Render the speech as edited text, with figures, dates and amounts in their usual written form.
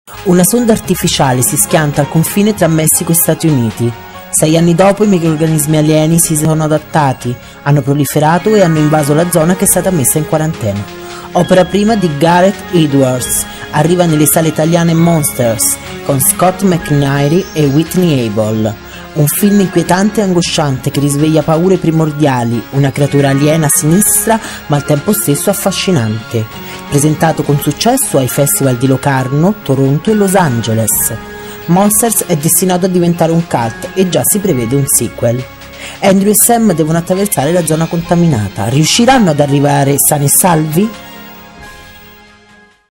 Una sonda artificiale si schianta al confine tra Messico e Stati Uniti. 6 anni dopo i microrganismi alieni si sono adattati, hanno proliferato e hanno invaso la zona che è stata messa in quarantena. Opera prima di Gareth Edwards, arriva nelle sale italiane Monsters con Scott McNairy e Whitney Able. Un film inquietante e angosciante che risveglia paure primordiali, una creatura aliena sinistra ma al tempo stesso affascinante. Presentato con successo ai festival di Locarno, Toronto e Los Angeles. Monsters è destinato a diventare un cult e già si prevede un sequel. Andrew e Sam devono attraversare la zona contaminata. Riusciranno ad arrivare sani e salvi?